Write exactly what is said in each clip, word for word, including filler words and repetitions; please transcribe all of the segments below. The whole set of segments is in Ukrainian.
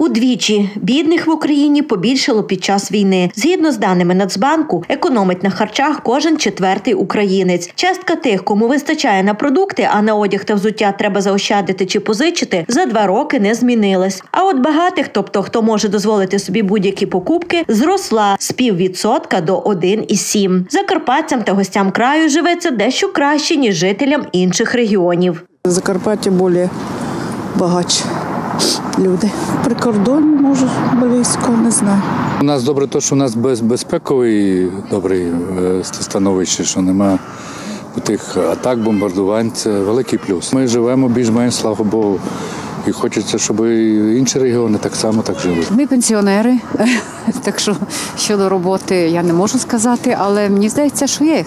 Удвічі бідних в Україні побільшало під час війни. Згідно з даними Нацбанку, економить на харчах кожен четвертий українець. Частка тих, кому вистачає на продукти, а на одяг та взуття треба заощадити чи позичити, за два роки не змінилась. А от багатих, тобто хто може дозволити собі будь-які покупки, зросла з піввідсотка до один цілих сім десятих. Закарпатцям та гостям краю живеться дещо краще, ніж жителям інших регіонів. Закарпаття більш багатші люди. Прикордонні, може, близько, не знаю. У нас добре те, що у нас безпековий добре становище, що немає тих атак, бомбардувань. Це великий плюс. Ми живемо більш-менш, слава Богу, і хочеться, щоб і інші регіони так само так жили. Ми пенсіонери, так що щодо роботи я не можу сказати, але мені здається, що є.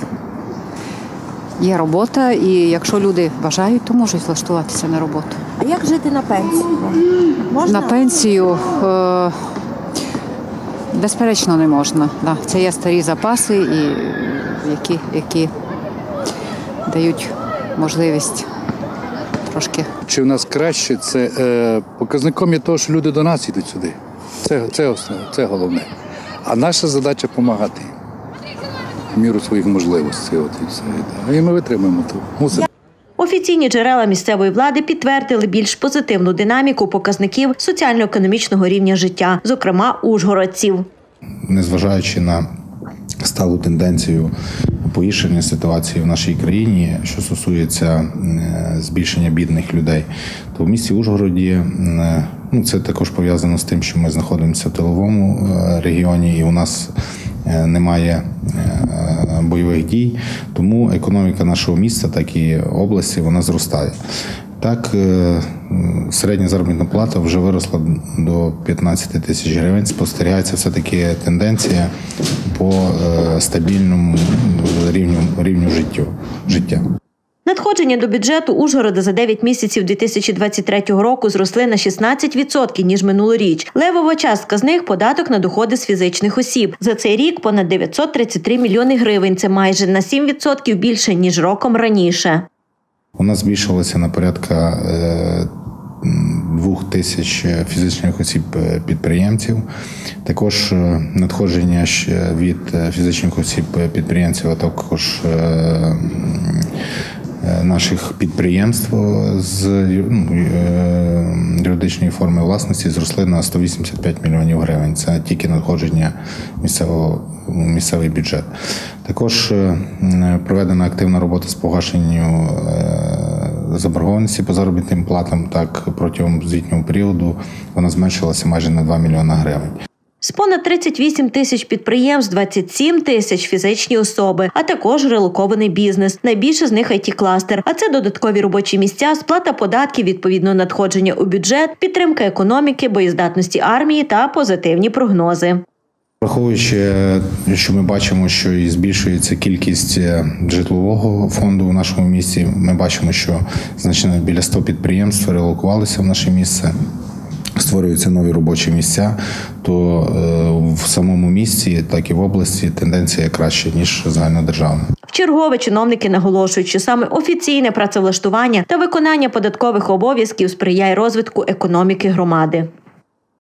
Є робота, і якщо люди бажають, то можуть влаштуватися на роботу. А як жити на пенсію? Можна? На пенсію, е- безперечно, не можна. Да. Це є старі запаси, і які, які дають можливість трошки. Чи в нас краще, це е, показником є того, що люди до нас йдуть сюди. Це, це основне, це головне. А наша задача – допомагати їм в міру своїх можливостей. От, і, все. І ми витримуємо то. Мусимо. Офіційні джерела місцевої влади підтвердили більш позитивну динаміку показників соціально-економічного рівня життя, зокрема ужгородців. Незважаючи на сталу тенденцію погіршення ситуації в нашій країні, що стосується збільшення бідних людей, то в місті Ужгороді, ну, це також пов'язано з тим, що ми знаходимося в тиловому регіоні і у нас немає бойових дій, тому економіка нашого міста, так і області, вона зростає. Так, середня заробітна плата вже виросла до п'ятнадцять тисяч гривень. Спостерігається все-таки тенденція по стабільному рівню, рівню життя. Надходження до бюджету Ужгорода за дев'ять місяців дві тисячі двадцять третього року зросли на шістнадцять відсотків, ніж минулоріч. Левова частка з них – податок на доходи з фізичних осіб. За цей рік понад дев'ятсот тридцять три мільйони гривень. Це майже на сім відсотків більше, ніж роком раніше. У нас збільшилося на порядка двох тисяч фізичних осіб-підприємців. Також надходження від фізичних осіб-підприємців, а також наших підприємств з юридичної форми власності зросли на сто вісімдесят п'ять мільйонів гривень. Це тільки надходження місцевого, місцевий бюджет. Також проведена активна робота з погашенням заборгованості по заробітним платам. Так, протягом звітнього періоду вона зменшилася майже на два мільйони гривень. З понад тридцять вісім тисяч підприємств, двадцять сім тисяч – фізичні особи, а також релокований бізнес. Найбільше з них ай ті-кластер. А це додаткові робочі місця, сплата податків, відповідно надходження у бюджет, підтримка економіки, боєздатності армії та позитивні прогнози. Враховуючи, що ми бачимо, що і збільшується кількість житлового фонду в нашому місті, ми бачимо, що значно біля ста підприємств релокувалися в наше місце. Створюються нові робочі місця, то в самому місті, так і в області тенденція краща, ніж загальнодержавна. Вчергове чиновники наголошують, що саме офіційне працевлаштування та виконання податкових обов'язків сприяє розвитку економіки громади.